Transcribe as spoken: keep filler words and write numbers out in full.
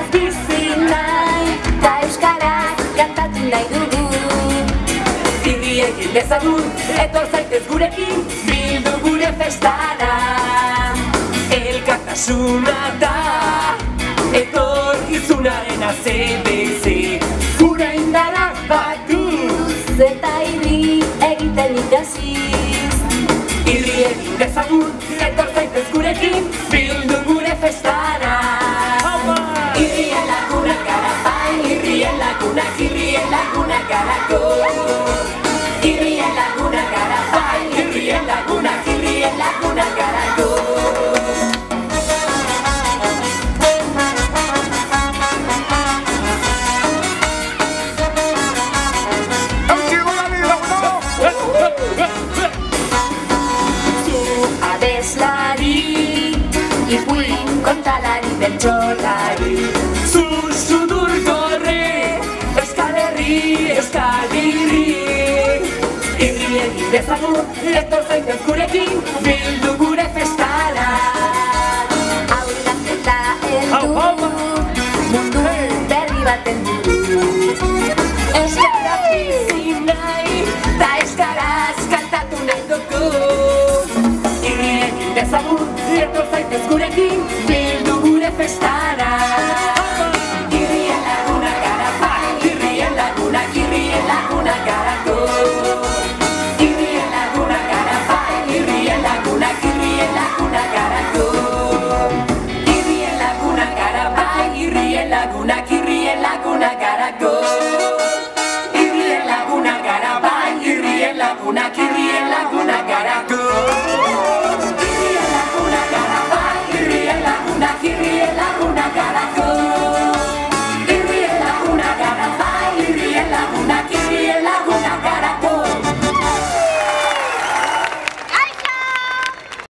bizi nahi, ta euskaraz kantatu nahi dugu. Irri egin dezagun, etor zaitez gurekin, bildu gure festara. Elkartasuna da, etorkizunaren A Z B C. Gure indara batuz, eta irri egiten ikasiz. Irri egin dezagun, etor zaitez gurekin, bildu gure festara. Irrien lagunak gara bai, irrien lagunak, irrien lagunak garako. Irrien lagunak gara bai, irrien lagunak, irrien lagunak garako. Ipuin kontalari bertsolari, Zuzudur gorre, Euskal Herri, Euskal Irri. Irri egin dezagun, etor zaitez gurekin, bildu gure festara. Aurraz eta heldu, mundu berri baten buru. Euskara bizi nahi, ta euskaraz kantatu nahi dugu. Irri egin dezagun, etor zaitez gurekin, bildu gure festara. Irrien lagunak gara bai, irrien lagunak, irrien lagunak garako. Irrien lagunak gara bai, irrien lagunak, irrien lagunak garako. Irrien lagunak gara bai, irrien lagunak, irrien lagunak garako. Irrien lagunak gara bai, irrien lagunak.